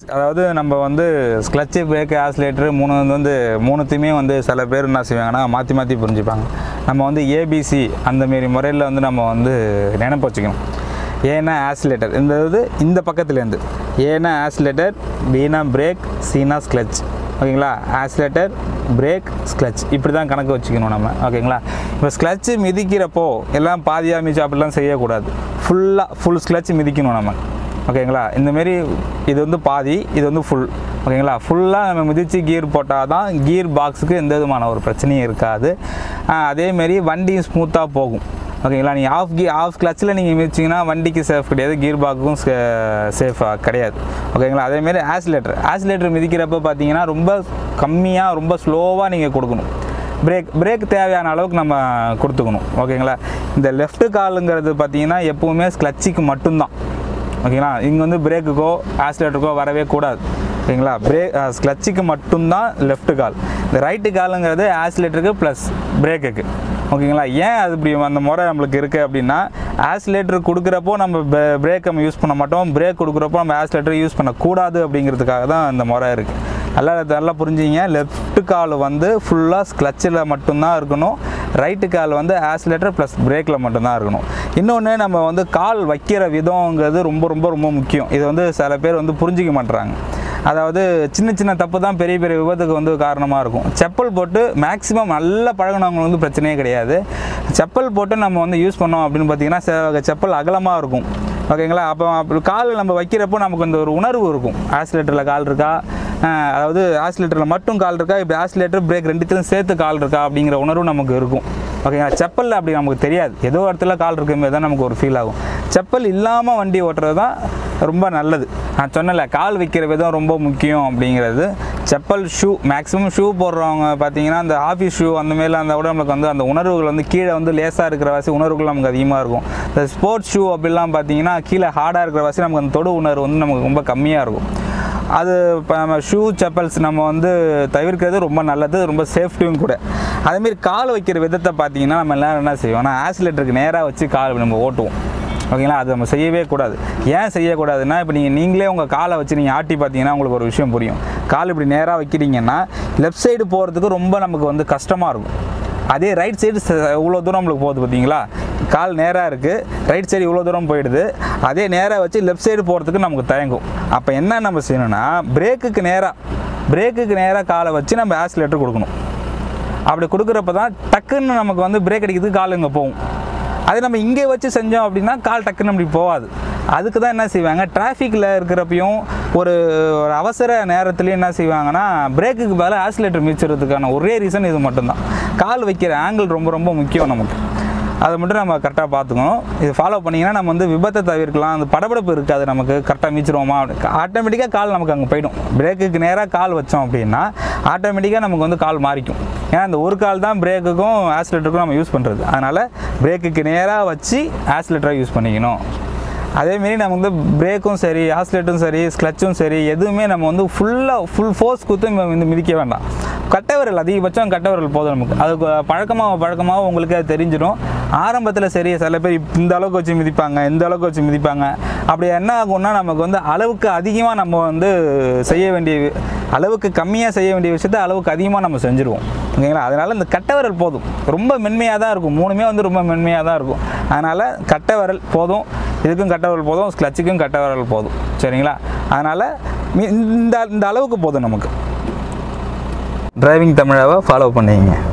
அதாவது நம்ம வந்து கிளட்ச் பிரேக் ஆக்சிலேட்டர் மூணுத்தையுமே வந்து சில பேர் என்ன செய்வாங்கன்னா மாற்றி புரிஞ்சுப்பாங்க. நம்ம வந்து ஏபிசி அந்தமாரி முறையில் வந்து நம்ம வந்து நினைப்பு வச்சுக்கணும். ஏன்னா ஆக்சிலேட்டர் இந்த பக்கத்துலேருந்து ஏன்னா ஆக்சிலேட்டர், பீனா பிரேக், சீனா கிளட்ச். ஓகேங்களா? ஆக்சிலேட்டர், பிரேக், கிளட்ச் இப்படி தான் கணக்கு வச்சுக்கணும் நம்ம. ஓகேங்களா? இப்போ கிளட்ச் மிதிக்கிறப்போ எல்லாம் பாதியாக மிதிச்சு அப்படிலாம் செய்யக்கூடாது. ஃபுல் கிளட்ச் மிதிக்கணும் நம்ம. ஓகேங்களா? இந்தமாரி இது வந்து பாதி, இது வந்து ஃபுல். ஓகேங்களா? ஃபுல்லாக நம்ம மிதித்து கீர் போட்டால் தான் கீர் பாக்ஸுக்கு எந்த விதமான ஒரு பிரச்சனையும் இருக்காது. அதேமாரி வண்டியும் ஸ்மூத்தாக போகும். ஓகேங்களா? நீங்கள் ஆஃப் கிளச்சில் நீங்கள் மிதிச்சிங்கன்னா வண்டிக்கு சேஃப் கிடையாது, கீர் பாக்ஸுக்கும் சேஃபாக கிடையாது. ஓகேங்களா? அதேமாரி ஆக்சிலேட்டர் மிதிக்கிறப்ப பார்த்தீங்கன்னா ரொம்ப கம்மியாக ரொம்ப ஸ்லோவாக நீங்கள் கொடுக்கணும். பிரேக் தேவையான அளவுக்கு நம்ம கொடுத்துக்கணும். ஓகேங்களா? இந்த லெஃப்ட் காலுங்கிறது பார்த்தீங்கன்னா எப்போவுமே கிளட்சிக்கு மட்டும்தான். ஓகேங்களா? இங்கே வந்து பிரேக்குக்கோ ஆக்சிலேட்டருக்கோ வரவே கூடாது. ஓகேங்களா? கிளட்சிக்கு மட்டும்தான் லெஃப்ட் கால். இந்த ரைட்டு காலுங்கிறது ஆக்சிலேட்டருக்கு ப்ளஸ் பிரேக்குக்கு. ஓகேங்களா? ஏன் அது இப்படி அந்த முறை நம்மளுக்கு இருக்குது அப்படின்னா, ஆக்சிலேட்டர் கொடுக்குறப்போ நம்ம பிரேக் நம்ம யூஸ் பண்ண மாட்டோம், பிரேக் கொடுக்குறப்போ நம்ம ஆக்சிலேட்டர் யூஸ் பண்ணக்கூடாது அப்படிங்கிறதுக்காக தான் இந்த முறை இருக்குது. நல்லா புரிஞ்சிங்க. லெஃப்ட் கால் வந்து ஃபுல்லாக கிளட்சில் மட்டும்தான் இருக்கணும், ரைட்டு கால் வந்து ஆக்சிலேட்டர் ப்ளஸ் பிரேக்கில் மட்டும்தான் இருக்கணும். இன்னொன்று, நம்ம வந்து கால் வைக்கிற விதங்கிறது ரொம்ப ரொம்ப ரொம்ப முக்கியம். இது வந்து சில பேர் வந்து புரிஞ்சிக்க மாட்டுறாங்க. அதாவது சின்ன தப்பு தான் பெரிய விபத்துக்கு வந்து காரணமாக இருக்கும். செப்பல் போட்டு மேக்ஸிமம் நல்லா பழகினவங்க வந்து பிரச்சனையே கிடையாது. செப்பல் போட்டு நம்ம வந்து யூஸ் பண்ணோம் அப்படின்னு பார்த்தீங்கன்னா செப்பல் அகலமாக இருக்கும். ஓகேங்களா? அப்போ கால் நம்ம வைக்கிறப்போ நமக்கு இந்த ஒரு உணர்வு இருக்கும். ஆக்சிலேட்டரில் கால் இருக்கா, அதாவது ஆக்சிலேட்டரில் மட்டும் கால் இருக்கா, இப்படி ஆக்சிலேட்டர் பிரேக் ரெண்டுத்தையும் சேர்த்து கால் இருக்கா அப்படிங்கிற உணர்வு நமக்கு இருக்கும். ஓகேங்களா? செப்பலில் அப்படி நமக்கு தெரியாது. ஏதோ இடத்துல கால் இருக்கும்போது தான் நமக்கு ஒரு ஃபீல் ஆகும். செப்பல் இல்லாமல் வண்டி ஓட்டுறது தான் ரொம்ப நல்லது. நான் சொன்னல, கால் வைக்கிற விதம் ரொம்ப முக்கியம் அப்படிங்கிறது. செப்பல், ஷூ, மேக்ஸிமம் ஷூ போடுறவங்க பார்த்தீங்கன்னா அந்த ஆஃபீஸ் ஷூ அந்த மாதிரிலாம் அந்த விட நம்மளுக்கு வந்து அந்த உணர்வுகள் வந்து கீழே வந்து லேசாக இருக்கிற வாசி உணர்வுகள் நமக்கு அதிகமாக இருக்கும். இந்த ஸ்போர்ட்ஸ் ஷூ அப்படிலாம் பார்த்தீங்கன்னா கீழே ஹார்டாக இருக்கிற வாசி நமக்கு அந்த தொடு உணர்வு வந்து நமக்கு ரொம்ப கம்மியாக இருக்கும். அது இப்போ நம்ம ஷூ செப்பல்ஸ் நம்ம வந்து தவிர்க்கிறது ரொம்ப நல்லது, ரொம்ப சேஃப்டியும் கூட. அதேமாரி கால் வைக்கிற விதத்தை பார்த்தீங்கன்னா நம்ம எல்லோரும் என்ன செய்வோம்னா ஆக்சிலேட்டருக்கு நேராக வச்சு கால் நம்ம ஓட்டுவோம். ஓகேங்களா? அது நம்ம செய்யவே கூடாது. ஏன் செய்யக்கூடாதுன்னா, இப்போ நீங்களே உங்கள் காலை வச்சு நீங்கள் ஆட்டி பார்த்தீங்கன்னா உங்களுக்கு ஒரு விஷயம் புரியும். கால் இப்படி நேராக வைக்கிறீங்கன்னா லெஃப்ட் சைடு போகிறதுக்கு ரொம்ப நமக்கு வந்து கஷ்டமாக இருக்கும். அதே ரைட் சைடு இவ்வளோ தூரம் நம்மளுக்கு போகுது பார்த்தீங்களா? கால் நேராக இருக்குது, ரைட் சைடு இவ்வளோ தூரம் போயிடுது. அதே நேராக வச்சு லெஃப்ட் சைடு போகிறதுக்கு நமக்கு தயங்கும். அப்போ என்ன நம்ம செய்யணும்னா, பிரேக்குக்கு நேராக காலை வச்சு நம்ம ஆக்சிலேட்டர் கொடுக்கணும். அப்படி கொடுக்குறப்ப தான் டக்குன்னு நமக்கு வந்து பிரேக் அடிக்கிறதுக்கு கால் இங்கே போகும். அது நம்ம இங்கே வச்சு செஞ்சோம் அப்படின்னா கால் டக்குன்னு அப்படி போகாது. அதுக்கு தான் என்ன செய்வாங்க, டிராஃபிக்கில் இருக்கிறப்பையும் ஒரு அவசர நேரத்துலையும் என்ன செய்வாங்கன்னா பிரேக்குக்கு பதிலாக ஆக்சிலேட்டர் மிதிச்சுறதுக்கான ஒரே ரீசன் இது மட்டும்தான். கால் வைக்கிற ஆங்கிள் ரொம்ப ரொம்ப முக்கியம் நமக்கு. அதை மட்டும் நம்ம கரெக்டாக பார்த்துக்கணும். இது ஃபாலோ பண்ணிங்கன்னா நம்ம வந்து விபத்தை தவிர்க்கலாம். அந்த படபடப்பு இருக்காது, நமக்கு கரெக்டாக மிதிச்சிருவோமா, ஆட்டோமேட்டிக்காக கால் நமக்கு அங்கே போயிடும். பிரேக்குக்கு நேராக கால் வச்சோம் அப்படின்னா ஆட்டோமேட்டிக்காக நமக்கு வந்து கால் மாறிக்கும். ஏன்னா இந்த ஒரு கால் தான் பிரேக்குக்கும் ஆக்சிலேட்டருக்கும் நம்ம யூஸ் பண்ணுறது. அதனால் பிரேக்குக்கு நேராக வச்சு ஆக்சிலேட்டரை யூஸ் பண்ணிக்கணும். அதேமாரி நம்ம வந்து பிரேக்கும் சரி, ஆக்சிலேட்டரும் சரி, கிளச்சும் சரி, எதுவுமே நம்ம வந்து ஃபுல் ஃபோர்ஸ் கொடுத்து வந்து மிதிக்க வேண்டாம். கட்டவிரல், அதிகபட்சம் கட்டவிரல் போதும் நமக்கு. அதுக்கு பழக்கமாக உங்களுக்கு அது தெரிஞ்சிடும். ஆரம்பத்தில் சரி, சில பேர் இந்த அளவுக்கு வச்சு மிதிப்பாங்க. அப்படி என்ன ஆகும்னா நமக்கு வந்து அளவுக்கு அதிகமாக நம்ம வந்து அளவுக்கு கம்மியாக செய்ய வேண்டிய விஷயத்த அளவுக்கு அதிகமாக நம்ம செஞ்சுருவோம். ஓகேங்களா? அதனால் இந்த கட்டவிரல் போதும். ரொம்ப மென்மையாக தான் இருக்கும். மூணுமே வந்து ரொம்ப மென்மையாக தான் இருக்கும். அதனால் கட்டவிரல் போதும், இதுக்கும் கட்டவிரல் போதும், கிளச்சுக்கும் கட்டவிரல் போதும். சரிங்களா? அதனால் இந்த அளவுக்கு போதும் நமக்கு. டிரைவிங் தமிழாவை ஃபாலோ பண்ணிங்க.